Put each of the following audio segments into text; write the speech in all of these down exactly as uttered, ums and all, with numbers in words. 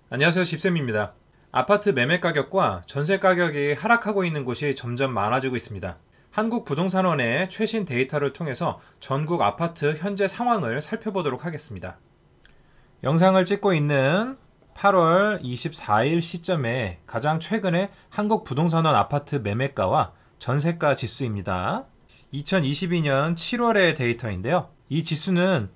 안녕하세요, 집쌤입니다. 아파트 매매 가격과 전세 가격이 하락하고 있는 곳이 점점 많아지고 있습니다. 한국부동산원의 최신 데이터를 통해서 전국 아파트 현재 상황을 살펴보도록 하겠습니다. 영상을 찍고 있는 팔월 이십사일 시점에 가장 최근의 한국부동산원 아파트 매매가와 전세가 지수입니다. 이천이십이년 칠월의 데이터인데요. 이 지수는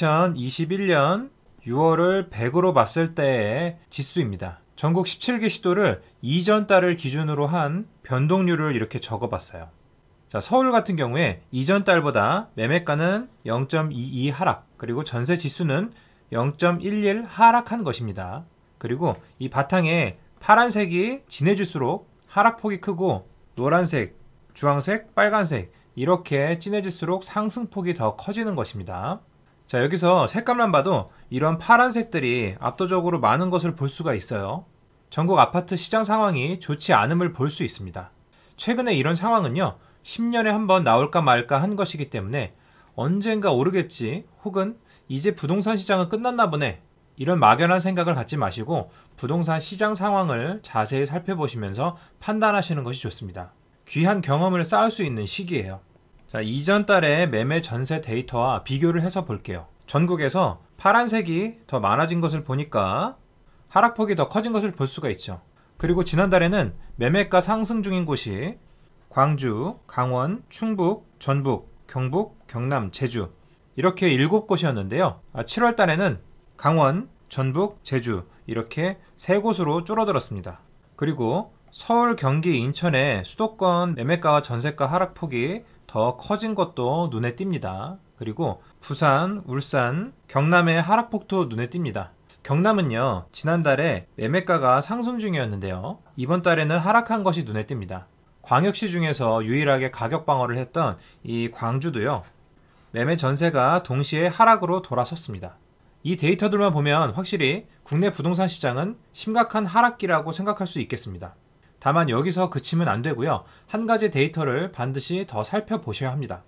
이천이십일년 유월을 백으로 봤을 때의 지수입니다. 전국 십칠개 시도를 이전 달을 기준으로 한 변동률을 이렇게 적어봤어요. 자, 서울 같은 경우에 이전 달보다 매매가는 영 점 이이 하락, 그리고 전세 지수는 영 점 일일 하락한 것입니다. 그리고 이 바탕에 파란색이 진해질수록 하락폭이 크고, 노란색, 주황색, 빨간색 이렇게 진해질수록 상승폭이 더 커지는 것입니다. 자, 여기서 색감만 봐도 이런 파란색들이 압도적으로 많은 것을 볼 수가 있어요. 전국 아파트 시장 상황이 좋지 않음을 볼 수 있습니다. 최근에 이런 상황은요, 십년에 한 번 나올까 말까 한 것이기 때문에 언젠가 오르겠지, 혹은 이제 부동산 시장은 끝났나 보네, 이런 막연한 생각을 갖지 마시고 부동산 시장 상황을 자세히 살펴보시면서 판단하시는 것이 좋습니다. 귀한 경험을 쌓을 수 있는 시기예요. 자, 이전 달의 매매 전세 데이터와 비교를 해서 볼게요. 전국에서 파란색이 더 많아진 것을 보니까 하락폭이 더 커진 것을 볼 수가 있죠. 그리고 지난달에는 매매가 상승 중인 곳이 광주, 강원, 충북, 전북, 경북, 경남, 제주 이렇게 일곱 곳이었는데요. 칠월 달에는 강원, 전북, 제주 이렇게 세 곳으로 줄어들었습니다. 그리고 서울, 경기, 인천의 수도권 매매가와 전세가 하락폭이 더 커진 것도 눈에 띕니다. 그리고 부산, 울산, 경남의 하락폭도 눈에 띕니다. 경남은요, 지난달에 매매가가 상승 중이었는데요, 이번 달에는 하락한 것이 눈에 띕니다. 광역시 중에서 유일하게 가격 방어를 했던 이 광주도요, 매매 전세가 동시에 하락으로 돌아섰습니다. 이 데이터들만 보면 확실히 국내 부동산 시장은 심각한 하락기라고 생각할 수 있겠습니다. 다만 여기서 그치면 안 되고요, 한 가지 데이터를 반드시 더 살펴보셔야 합니다.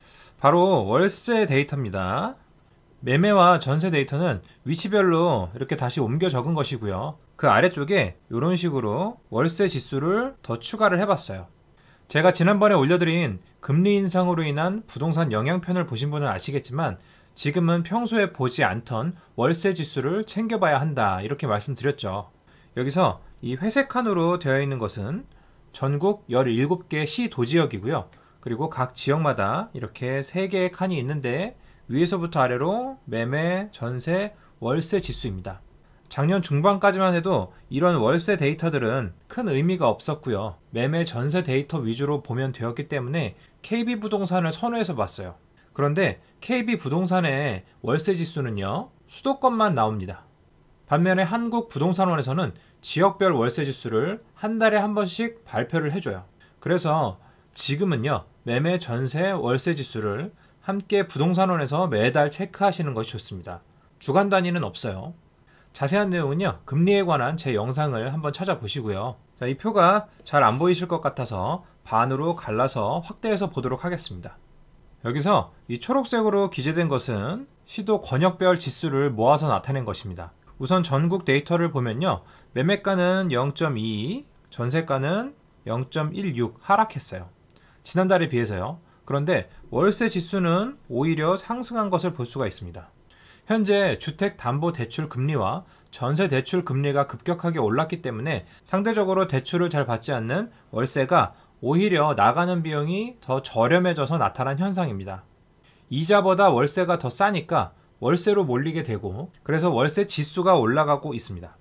바로 월세 데이터입니다. 매매와 전세 데이터는 위치별로 이렇게 다시 옮겨 적은 것이고요, 그 아래쪽에 이런 식으로 월세 지수를 더 추가를 해봤어요. 제가 지난번에 올려드린 금리 인상으로 인한 부동산 영향편을 보신 분은 아시겠지만, 지금은 평소에 보지 않던 월세 지수를 챙겨봐야 한다, 이렇게 말씀드렸죠. 여기서 이 회색 칸으로 되어 있는 것은 전국 열일곱 개 시 도지역이고요. 그리고 각 지역마다 이렇게 세 개의 칸이 있는데 위에서부터 아래로 매매, 전세, 월세 지수입니다. 작년 중반까지만 해도 이런 월세 데이터들은 큰 의미가 없었고요, 매매, 전세 데이터 위주로 보면 되었기 때문에 케이비부동산을 선호해서 봤어요. 그런데 케이비부동산의 월세 지수는요, 수도권만 나옵니다. 반면에 한국부동산원에서는 지역별 월세 지수를 한 달에 한 번씩 발표를 해줘요. 그래서 지금은요, 매매, 전세, 월세 지수를 함께 부동산원에서 매달 체크하시는 것이 좋습니다. 주간 단위는 없어요. 자세한 내용은요, 금리에 관한 제 영상을 한번 찾아보시고요. 자, 이 표가 잘 안 보이실 것 같아서 반으로 갈라서 확대해서 보도록 하겠습니다. 여기서 이 초록색으로 기재된 것은 시도 권역별 지수를 모아서 나타낸 것입니다. 우선 전국 데이터를 보면요, 매매가는 영 점 이이, 전세가는 영 점 일육 하락했어요. 지난달에 비해서요. 그런데 월세 지수는 오히려 상승한 것을 볼 수가 있습니다. 현재 주택담보대출 금리와 전세대출 금리가 급격하게 올랐기 때문에 상대적으로 대출을 잘 받지 않는 월세가 오히려 나가는 비용이 더 저렴해져서 나타난 현상입니다. 이자보다 월세가 더 싸니까 월세로 몰리게 되고, 그래서 월세 지수가 올라가고 있습니다.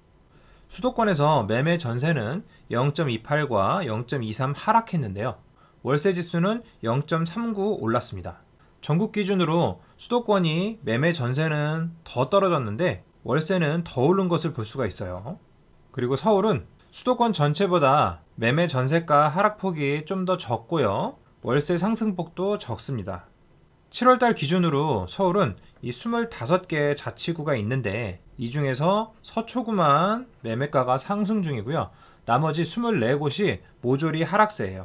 수도권에서 매매 전세는 영 점 이팔과 영 점 이삼 하락했는데요, 월세 지수는 영 점 삼구 올랐습니다. 전국 기준으로 수도권이 매매 전세는 더 떨어졌는데 월세는 더 오른 것을 볼 수가 있어요. 그리고 서울은 수도권 전체보다 매매 전세가 하락폭이 좀 더 적고요, 월세 상승폭도 적습니다. 칠월달 기준으로 서울은 이 이십오 개의 자치구가 있는데 이 중에서 서초구만 매매가가 상승 중이고요, 나머지 이십사 곳이 모조리 하락세예요.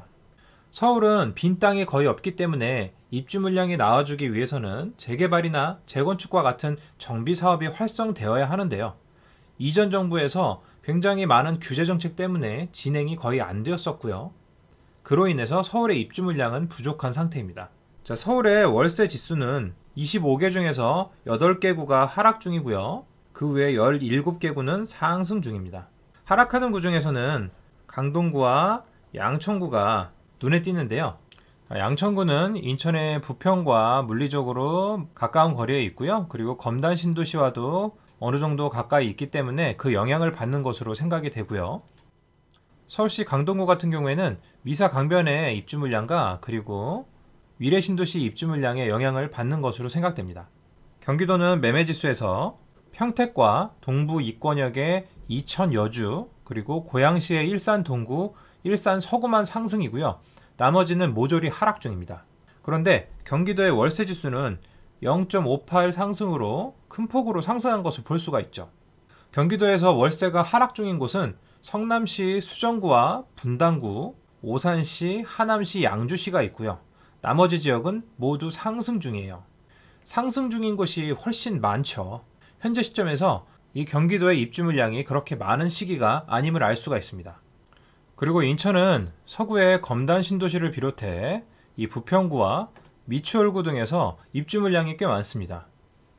서울은 빈 땅이 거의 없기 때문에 입주 물량이 나와주기 위해서는 재개발이나 재건축과 같은 정비 사업이 활성되어야 하는데요, 이전 정부에서 굉장히 많은 규제 정책 때문에 진행이 거의 안 되었었고요. 그로 인해서 서울의 입주 물량은 부족한 상태입니다. 자, 서울의 월세 지수는 이십오 개 중에서 여덟 개 구가 하락 중이고요. 그 외 열일곱 개 구는 상승 중입니다. 하락하는 구 중에서는 강동구와 양천구가 눈에 띄는데요. 양천구는 인천의 부평과 물리적으로 가까운 거리에 있고요. 그리고 검단 신도시와도 어느 정도 가까이 있기 때문에 그 영향을 받는 것으로 생각이 되고요. 서울시 강동구 같은 경우에는 미사 강변의 입주 물량과 그리고 위례 신도시 입주 물량에 영향을 받는 것으로 생각됩니다. 경기도는 매매지수에서 평택과 동부 이권역의 이천 여주, 그리고 고양시의 일산 동구, 일산 서구만 상승이고요. 나머지는 모조리 하락 중입니다. 그런데 경기도의 월세 지수는 영 점 오팔 상승으로 큰 폭으로 상승한 것을 볼 수가 있죠. 경기도에서 월세가 하락 중인 곳은 성남시 수정구와 분당구, 오산시, 하남시, 양주시가 있고요. 나머지 지역은 모두 상승 중이에요. 상승 중인 곳이 훨씬 많죠. 현재 시점에서 이 경기도의 입주 물량이 그렇게 많은 시기가 아님을 알 수가 있습니다. 그리고 인천은 서구의 검단 신도시를 비롯해 이 부평구와 미추홀구 등에서 입주 물량이 꽤 많습니다.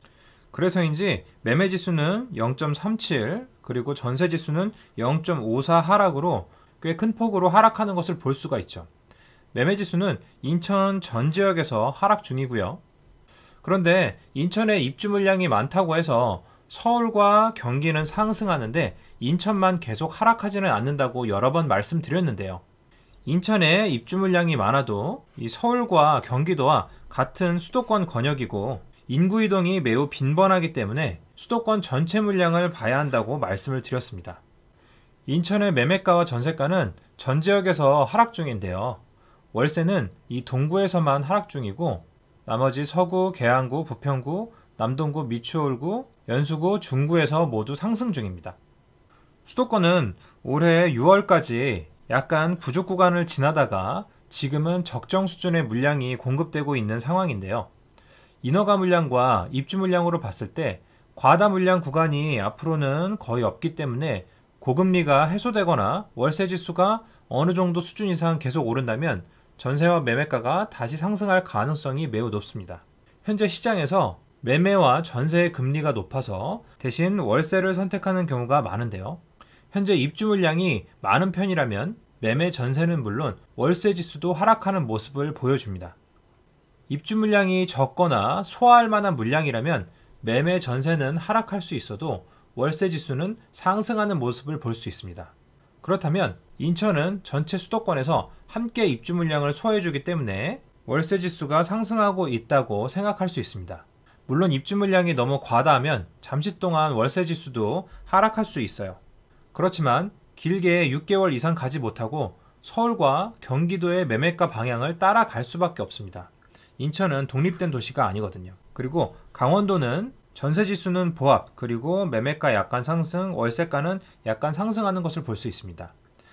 그래서인지 매매 지수는 영 점 삼칠, 그리고 전세 지수는 영 점 오사 하락으로 꽤 큰 폭으로 하락하는 것을 볼 수가 있죠. 매매 지수는 인천 전 지역에서 하락 중이고요. 그런데 인천에 입주 물량이 많다고 해서 서울과 경기는 상승하는데 인천만 계속 하락하지는 않는다고 여러 번 말씀드렸는데요. 인천에 입주 물량이 많아도 이 서울과 경기도와 같은 수도권 권역이고 인구 이동이 매우 빈번하기 때문에 수도권 전체 물량을 봐야 한다고 말씀을 드렸습니다. 인천의 매매가와 전세가는 전 지역에서 하락 중인데요. 월세는 이 동구에서만 하락 중이고 나머지 서구, 계양구, 부평구, 남동구, 미추홀구, 연수구, 중구에서 모두 상승 중입니다. 수도권은 올해 유월까지 약간 부족 구간을 지나다가 지금은 적정 수준의 물량이 공급되고 있는 상황인데요. 인허가 물량과 입주 물량으로 봤을 때 과다 물량 구간이 앞으로는 거의 없기 때문에 고금리가 해소되거나 월세 지수가 어느 정도 수준 이상 계속 오른다면 전세와 매매가가 다시 상승할 가능성이 매우 높습니다. 현재 시장에서 매매와 전세의 금리가 높아서 대신 월세를 선택하는 경우가 많은데요. 현재 입주 물량이 많은 편이라면 매매 전세는 물론 월세 지수도 하락하는 모습을 보여줍니다. 입주 물량이 적거나 소화할 만한 물량이라면 매매 전세는 하락할 수 있어도 월세 지수는 상승하는 모습을 볼 수 있습니다. 그렇다면 인천은 전체 수도권에서 함께 입주 물량을 소화해주기 때문에 월세 지수가 상승하고 있다고 생각할 수 있습니다. 물론 입주 물량이 너무 과다하면 잠시 동안 월세 지수도 하락할 수 있어요. 그렇지만 길게 육 개월 이상 가지 못하고 서울과 경기도의 매매가 방향을 따라갈 수밖에 없습니다. 인천은 독립된 도시가 아니거든요. 그리고 강원도는 전세 지수는 보합, 그리고 매매가 약간 상승, 월세가는 약간 상승하는 것을 볼 수 있습니다.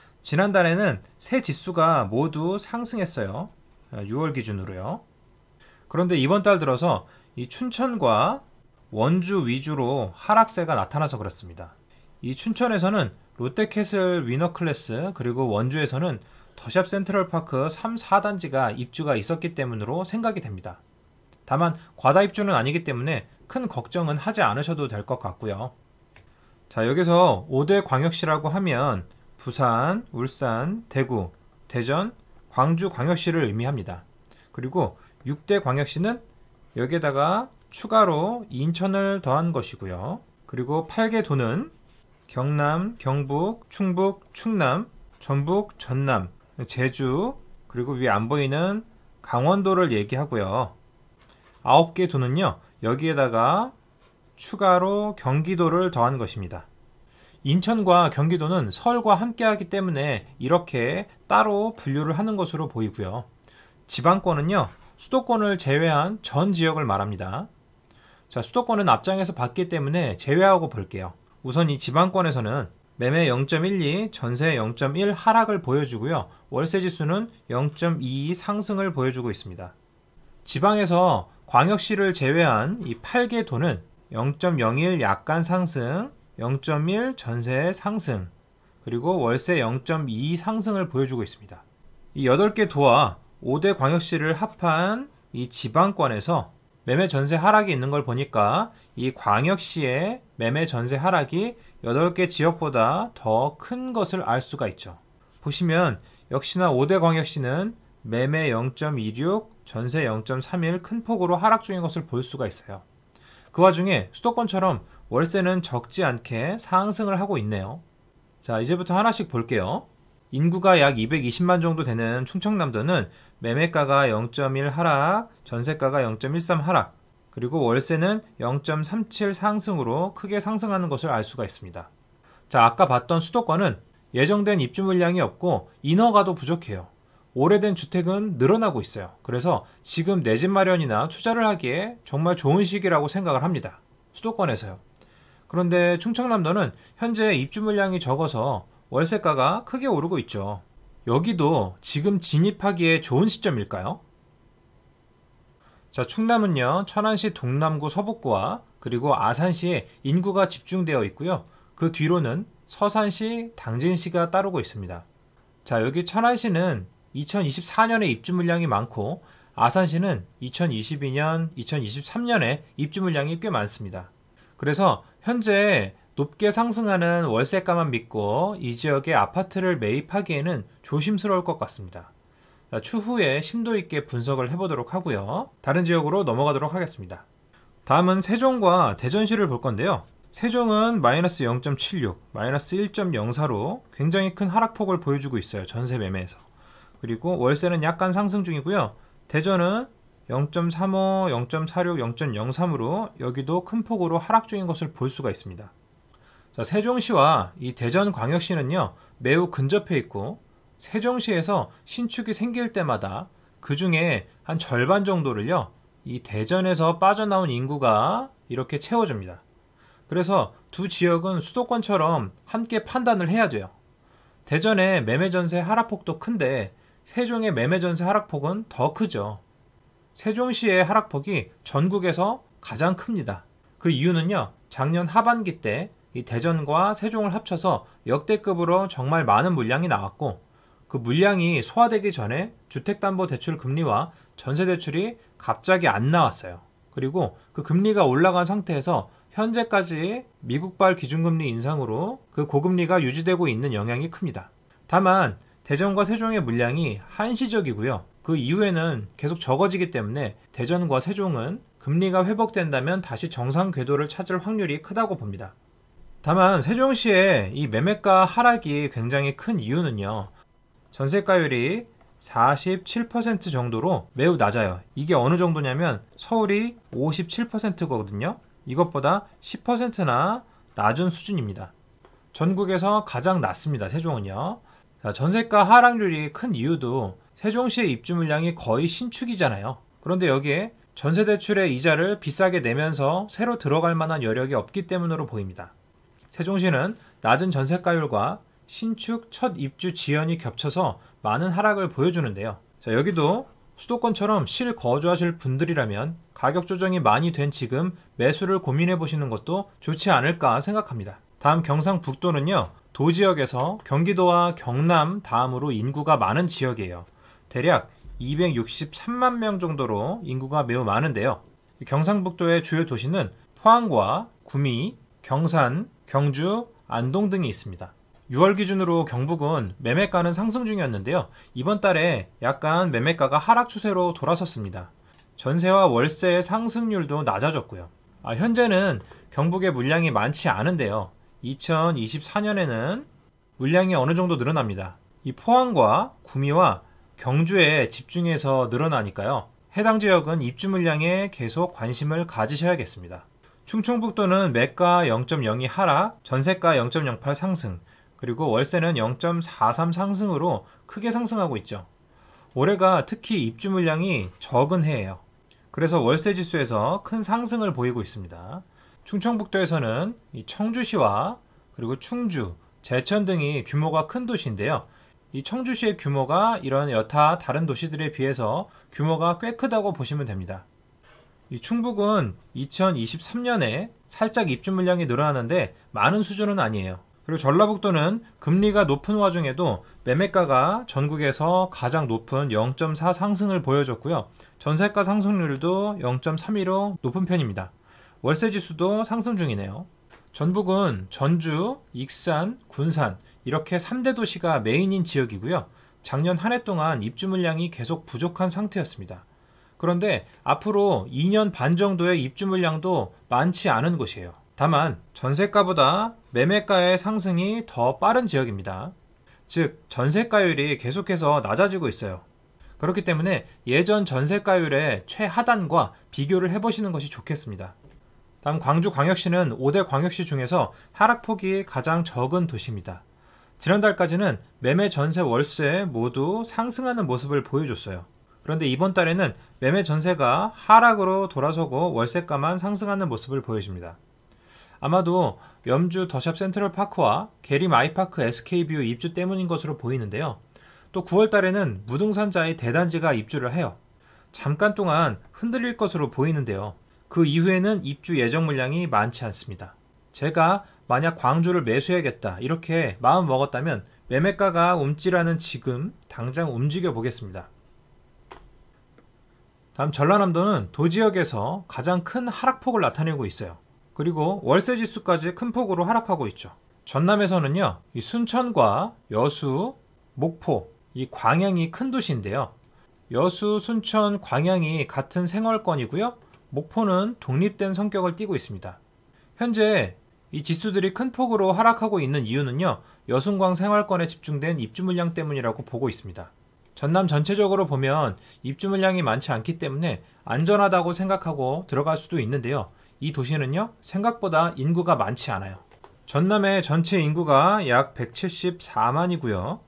지난달에는 세 지수가 모두 상승했어요. 유월 기준으로요. 그런데 이번 달 들어서 이 춘천과 원주 위주로 하락세가 나타나서 그렇습니다. 이 춘천에서는 롯데캐슬 위너클래스, 그리고 원주에서는 더샵 센트럴파크 삼, 사 단지가 입주가 있었기 때문으로 생각이 됩니다. 다만 과다 입주는 아니기 때문에 큰 걱정은 하지 않으셔도 될 것 같고요. 자, 여기서 오 대 광역시라고 하면 부산, 울산, 대구, 대전, 광주 광역시를 의미합니다. 그리고 육 대 광역시는 여기에다가 추가로 인천을 더한 것이고요. 그리고 팔 개 도는 경남, 경북, 충북, 충남, 전북, 전남, 제주, 그리고 위에 안 보이는 강원도를 얘기하고요. 아홉 개 도는요, 여기에다가 추가로 경기도를 더한 것입니다. 인천과 경기도는 서울과 함께하기 때문에 이렇게 따로 분류를 하는 것으로 보이고요. 지방권은요, 수도권을 제외한 전 지역을 말합니다. 자, 수도권은 앞장에서 봤기 때문에 제외하고 볼게요. 우선 이 지방권에서는 매매 영 점 일이, 전세 영 점 일 하락을 보여주고요. 월세 지수는 영 점 이이 상승을 보여주고 있습니다. 지방에서 광역시를 제외한 이 팔 개 도는 영 점 영일 약간 상승, 영 점 일 전세 상승, 그리고 월세 영 점 이 상승을 보여주고 있습니다. 이 여덟 개 도와 오 대 광역시를 합한 이 지방권에서 매매 전세 하락이 있는 걸 보니까 이 광역시의 매매 전세 하락이 여덟 개 지역보다 더 큰 것을 알 수가 있죠. 보시면 역시나 오 대 광역시는 매매 영 점 이육, 전세 영 점 삼일 큰 폭으로 하락 중인 것을 볼 수가 있어요. 그 와중에 수도권처럼 월세는 적지 않게 상승을 하고 있네요. 자, 이제부터 하나씩 볼게요. 인구가 약 이백이십만 정도 되는 충청남도는 매매가가 영 점 일 하락, 전세가가 영 점 일삼 하락, 그리고 월세는 영 점 삼칠 상승으로 크게 상승하는 것을 알 수가 있습니다. 자, 아까 봤던 수도권은 예정된 입주 물량이 없고 인허가도 부족해요. 오래된 주택은 늘어나고 있어요. 그래서 지금 내 집 마련이나 투자를 하기에 정말 좋은 시기라고 생각을 합니다. 수도권에서요. 그런데 충청남도는 현재 입주 물량이 적어서 월세가가 크게 오르고 있죠. 여기도 지금 진입하기에 좋은 시점일까요? 자, 충남은요, 천안시 동남구 서북구와 그리고 아산시에 인구가 집중되어 있고요. 그 뒤로는 서산시, 당진시가 따르고 있습니다. 자, 여기 천안시는 이천이십사 년에 입주 물량이 많고 아산시는 이천이십이 년, 이천이십삼 년에 입주 물량이 꽤 많습니다. 그래서 현재 높게 상승하는 월세가만 믿고 이 지역에 아파트를 매입하기에는 조심스러울 것 같습니다. 자, 추후에 심도 있게 분석을 해보도록 하고요. 다른 지역으로 넘어가도록 하겠습니다. 다음은 세종과 대전시를 볼 건데요. 세종은 마이너스 영 점 칠육, 마이너스 일 점 영사로 굉장히 큰 하락폭을 보여주고 있어요. 전세 매매에서. 그리고 월세는 약간 상승 중이고요. 대전은 영 점 삼오, 영 점 사육, 영 점 영삼으로 여기도 큰 폭으로 하락 중인 것을 볼 수가 있습니다. 자, 세종시와 이 대전광역시는요, 매우 근접해 있고 세종시에서 신축이 생길 때마다 그 중에 한 절반 정도를요, 이 대전에서 빠져나온 인구가 이렇게 채워줍니다. 그래서 두 지역은 수도권처럼 함께 판단을 해야 돼요. 대전의 매매 전세 하락폭도 큰데 세종의 매매 전세 하락폭은 더 크죠. 세종시의 하락폭이 전국에서 가장 큽니다. 그 이유는요, 작년 하반기 때 이 대전과 세종을 합쳐서 역대급으로 정말 많은 물량이 나왔고 그 물량이 소화되기 전에 주택담보대출 금리와 전세대출이 갑자기 안 나왔어요. 그리고 그 금리가 올라간 상태에서 현재까지 미국발 기준금리 인상으로 그 고금리가 유지되고 있는 영향이 큽니다. 다만 대전과 세종의 물량이 한시적이고요. 그 이후에는 계속 적어지기 때문에 대전과 세종은 금리가 회복된다면 다시 정상 궤도를 찾을 확률이 크다고 봅니다. 다만 세종시의 이 매매가 하락이 굉장히 큰 이유는요, 전세가율이 사십칠 퍼센트 정도로 매우 낮아요. 이게 어느 정도냐면 서울이 오십칠 퍼센트거든요. 이것보다 십 퍼센트나 낮은 수준입니다. 전국에서 가장 낮습니다. 세종은요. 자, 전세가 하락률이 큰 이유도 세종시의 입주 물량이 거의 신축이잖아요. 그런데 여기에 전세대출의 이자를 비싸게 내면서 새로 들어갈 만한 여력이 없기 때문으로 보입니다. 세종시는 낮은 전세가율과 신축 첫 입주 지연이 겹쳐서 많은 하락을 보여주는데요. 자, 여기도 수도권처럼 실거주하실 분들이라면 가격 조정이 많이 된 지금 매수를 고민해 보시는 것도 좋지 않을까 생각합니다. 다음 경상북도는요, 도지역에서 경기도와 경남 다음으로 인구가 많은 지역이에요. 대략 이백육십삼만 명 정도로 인구가 매우 많은데요. 경상북도의 주요 도시는 포항과 구미, 경산, 경주, 안동 등이 있습니다. 유월 기준으로 경북은 매매가는 상승 중이었는데요. 이번 달에 약간 매매가가 하락 추세로 돌아섰습니다. 전세와 월세의 상승률도 낮아졌고요. 아, 현재는 경북에 물량이 많지 않은데요. 이천이십사 년에는 물량이 어느 정도 늘어납니다. 이 포항과 구미와 경주에 집중해서 늘어나니까요. 해당 지역은 입주 물량에 계속 관심을 가지셔야겠습니다. 충청북도는 매가 영 점 영이 하락, 전세가 영 점 영팔 상승, 그리고 월세는 영 점 사삼 상승으로 크게 상승하고 있죠. 올해가 특히 입주 물량이 적은 해예요. 그래서 월세 지수에서 큰 상승을 보이고 있습니다. 충청북도에서는 이 청주시와 그리고 충주, 제천 등이 규모가 큰 도시인데요. 이 청주시의 규모가 이런 여타 다른 도시들에 비해서 규모가 꽤 크다고 보시면 됩니다. 이 충북은 이천이십삼 년에 살짝 입주 물량이 늘어나는데 많은 수준은 아니에요. 그리고 전라북도는 금리가 높은 와중에도 매매가가 전국에서 가장 높은 영 점 사 상승을 보여줬고요. 전세가 상승률도 영 점 삼으로 높은 편입니다. 월세 지수도 상승 중이네요. 전북은 전주, 익산, 군산 이렇게 삼 대 도시가 메인인 지역이고요. 작년 한 해 동안 입주 물량이 계속 부족한 상태였습니다. 그런데 앞으로 이 년 반 정도의 입주 물량도 많지 않은 곳이에요. 다만 전세가보다 매매가의 상승이 더 빠른 지역입니다. 즉 전세가율이 계속해서 낮아지고 있어요. 그렇기 때문에 예전 전세가율의 최하단과 비교를 해보시는 것이 좋겠습니다. 다음 광주광역시는 오 대 광역시 중에서 하락폭이 가장 적은 도시입니다. 지난달까지는 매매, 전세, 월세 모두 상승하는 모습을 보여줬어요. 그런데 이번 달에는 매매, 전세가 하락으로 돌아서고 월세가만 상승하는 모습을 보여줍니다. 아마도 염주 더샵 센트럴파크와 계림 아이파크 에스케이뷰 입주 때문인 것으로 보이는데요. 또 구월 달에는 무등산자의 대단지가 입주를 해요. 잠깐 동안 흔들릴 것으로 보이는데요. 그 이후에는 입주 예정 물량이 많지 않습니다. 제가 만약 광주를 매수해야겠다 이렇게 마음 먹었다면 매매가가 움찔하는 지금 당장 움직여 보겠습니다. 다음 전라남도는 도지역에서 가장 큰 하락폭을 나타내고 있어요. 그리고 월세 지수까지 큰 폭으로 하락하고 있죠. 전남에서는요, 이 순천과 여수, 목포, 이 광양이 큰 도시인데요. 여수, 순천, 광양이 같은 생활권이고요. 목포는 독립된 성격을 띠고 있습니다. 현재 이 지수들이 큰 폭으로 하락하고 있는 이유는요, 여순광 생활권에 집중된 입주 물량 때문이라고 보고 있습니다. 전남 전체적으로 보면 입주 물량이 많지 않기 때문에 안전하다고 생각하고 들어갈 수도 있는데요. 이 도시는요, 생각보다 인구가 많지 않아요. 전남의 전체 인구가 약 백칠십사만이고요.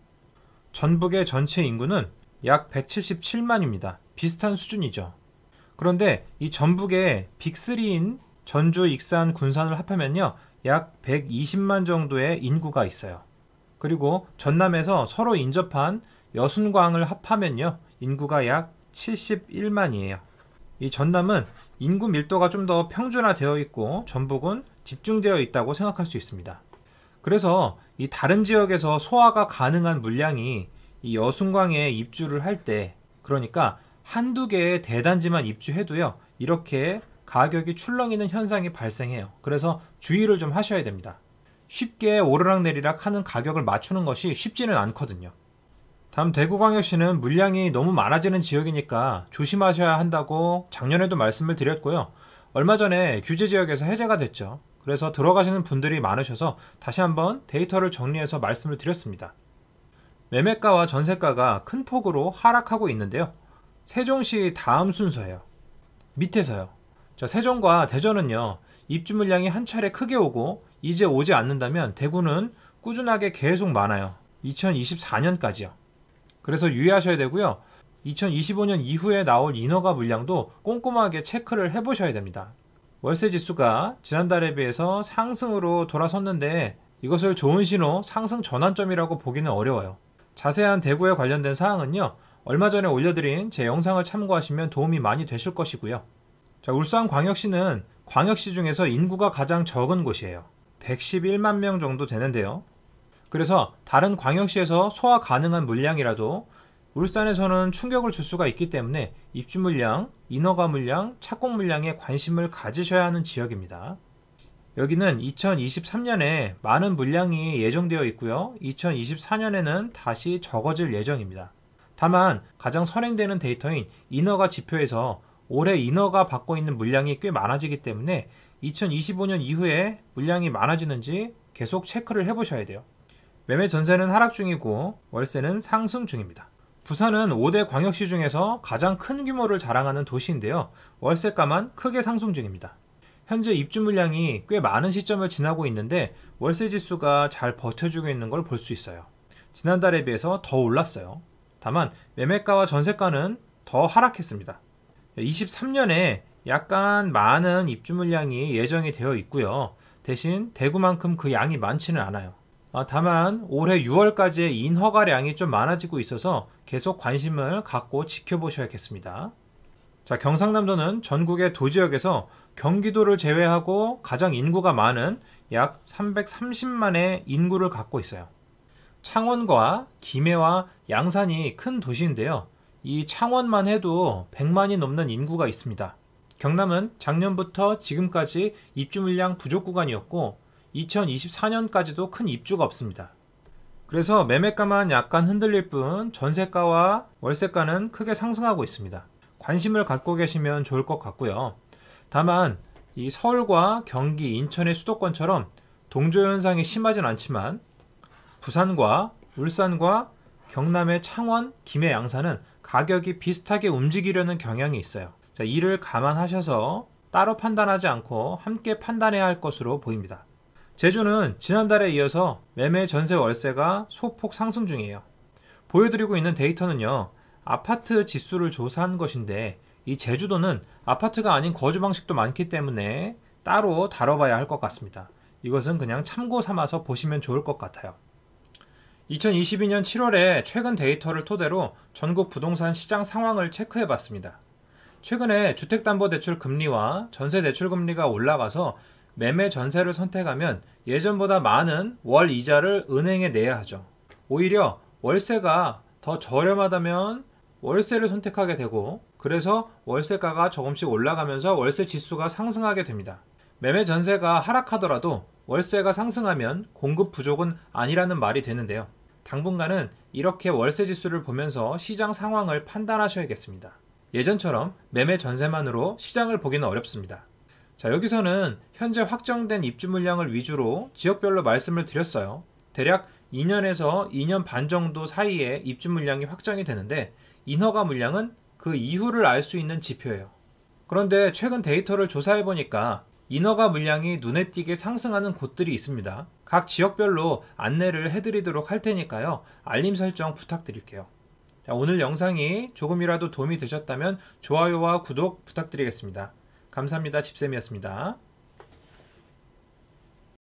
전북의 전체 인구는 약 백칠십칠만입니다. 비슷한 수준이죠. 그런데 이 전북의 빅삼인 전주, 익산, 군산을 합하면요, 약 백이십만 정도의 인구가 있어요. 그리고 전남에서 서로 인접한 여순광을 합하면요, 인구가 약 칠십일만이에요. 이 전남은 인구 밀도가 좀 더 평준화되어 있고 전북은 집중되어 있다고 생각할 수 있습니다. 그래서 이 다른 지역에서 소화가 가능한 물량이 이 여순광에 입주를 할 때, 그러니까 한두 개의 대단지만 입주해도요, 이렇게 가격이 출렁이는 현상이 발생해요. 그래서 주의를 좀 하셔야 됩니다. 쉽게 오르락내리락 하는 가격을 맞추는 것이 쉽지는 않거든요. 다음 대구광역시는 물량이 너무 많아지는 지역이니까 조심하셔야 한다고 작년에도 말씀을 드렸고요. 얼마 전에 규제 지역에서 해제가 됐죠. 그래서 들어가시는 분들이 많으셔서 다시 한번 데이터를 정리해서 말씀을 드렸습니다. 매매가와 전세가가 큰 폭으로 하락하고 있는데요. 세종시 다음 순서예요. 밑에서요. 자, 세종과 대전은요, 입주 물량이 한 차례 크게 오고 이제 오지 않는다면 대구는 꾸준하게 계속 많아요. 이천이십사 년까지요. 그래서 유의하셔야 되고요. 이천이십오 년 이후에 나올 인허가 물량도 꼼꼼하게 체크를 해보셔야 됩니다. 월세 지수가 지난달에 비해서 상승으로 돌아섰는데 이것을 좋은 신호, 상승 전환점이라고 보기는 어려워요. 자세한 대구에 관련된 사항은요, 얼마 전에 올려드린 제 영상을 참고하시면 도움이 많이 되실 것이고요. 자, 울산광역시는 광역시 중에서 인구가 가장 적은 곳이에요. 백십일만 명 정도 되는데요. 그래서 다른 광역시에서 소화 가능한 물량이라도 울산에서는 충격을 줄 수가 있기 때문에 입주 물량, 인허가 물량, 착공 물량에 관심을 가지셔야 하는 지역입니다. 여기는 이천이십삼 년에 많은 물량이 예정되어 있고요. 이천이십사 년에는 다시 적어질 예정입니다. 다만 가장 선행되는 데이터인 인허가 지표에서 올해 인허가 받고 있는 물량이 꽤 많아지기 때문에 이천이십오 년 이후에 물량이 많아지는지 계속 체크를 해보셔야 돼요. 매매 전세는 하락 중이고 월세는 상승 중입니다. 부산은 오 대 광역시 중에서 가장 큰 규모를 자랑하는 도시인데요. 월세가만 크게 상승 중입니다. 현재 입주 물량이 꽤 많은 시점을 지나고 있는데 월세 지수가 잘 버텨주고 있는 걸 볼 수 있어요. 지난달에 비해서 더 올랐어요. 다만 매매가와 전세가는 더 하락했습니다. 이십삼 년에 약간 많은 입주 물량이 예정이 되어 있고요. 대신 대구만큼 그 양이 많지는 않아요. 다만 올해 유월까지의 인허가량이 좀 많아지고 있어서 계속 관심을 갖고 지켜보셔야겠습니다. 자, 경상남도는 전국의 도지역에서 경기도를 제외하고 가장 인구가 많은 약 삼백삼십만의 인구를 갖고 있어요. 창원과 김해와 양산이 큰 도시인데요. 이 창원만 해도 백만이 넘는 인구가 있습니다. 경남은 작년부터 지금까지 입주 물량 부족 구간이었고 이천이십사 년까지도 큰 입주가 없습니다. 그래서 매매가만 약간 흔들릴 뿐 전세가와 월세가는 크게 상승하고 있습니다. 관심을 갖고 계시면 좋을 것 같고요. 다만 이 서울과 경기, 인천의 수도권처럼 동조 현상이 심하진 않지만 부산과 울산과 경남의 창원, 김해, 양산은 가격이 비슷하게 움직이려는 경향이 있어요. 자, 이를 감안하셔서 따로 판단하지 않고 함께 판단해야 할 것으로 보입니다. 제주는 지난달에 이어서 매매 전세 월세가 소폭 상승 중이에요. 보여드리고 있는 데이터는요, 아파트 지수를 조사한 것인데 이 제주도는 아파트가 아닌 거주 방식도 많기 때문에 따로 다뤄봐야 할 것 같습니다. 이것은 그냥 참고 삼아서 보시면 좋을 것 같아요. 이천이십이 년 칠월에 최근 데이터를 토대로 전국 부동산 시장 상황을 체크해 봤습니다. 최근에 주택담보대출 금리와 전세대출 금리가 올라가서 매매 전세를 선택하면 예전보다 많은 월 이자를 은행에 내야 하죠. 오히려 월세가 더 저렴하다면 월세를 선택하게 되고, 그래서 월세가가 조금씩 올라가면서 월세 지수가 상승하게 됩니다. 매매 전세가 하락하더라도 월세가 상승하면 공급 부족은 아니라는 말이 되는데요. 당분간은 이렇게 월세 지수를 보면서 시장 상황을 판단하셔야겠습니다. 예전처럼 매매 전세만으로 시장을 보기는 어렵습니다. 자, 여기서는 현재 확정된 입주 물량을 위주로 지역별로 말씀을 드렸어요. 대략 이 년에서 이 년 반 정도 사이에 입주 물량이 확정이 되는데 인허가 물량은 그 이후를 알 수 있는 지표예요. 그런데 최근 데이터를 조사해 보니까 인허가 물량이 눈에 띄게 상승하는 곳들이 있습니다. 각 지역별로 안내를 해드리도록 할 테니까요. 알림 설정 부탁드릴게요. 자, 오늘 영상이 조금이라도 도움이 되셨다면 좋아요와 구독 부탁드리겠습니다. 감사합니다. 집쌤이었습니다.